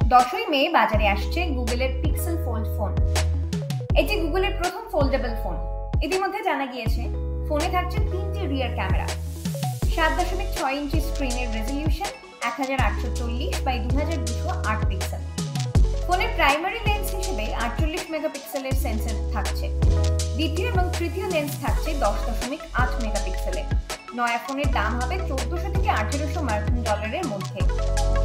10ই মে বাজারে আসছে গুগলের পিক্সেল ফোল্ড ফোন। এটি গুগলের প্রথম ফোল্ডেবল ফোন। ইতিমধ্যে জানা গিয়েছে ফোনে থাকছে 3টি রিয়ার ক্যামেরা, 7.6 ইঞ্চি স্ক্রিনের রেজলিউশন, 1840x2208 পিক্সেল। ফোনের প্রাইমারি লেন্স হিসেবে 48 মেগাপিক্সেলের সেন্সর থাকছে। দ্বিতীয় এবং তৃতীয় লেন্স থাকছে 10.8 মেগাপিক্সেলের। নয়া ফোনের দাম হবে 1400 থেকে 1800 মার্কিন ডলারের মধ্যে।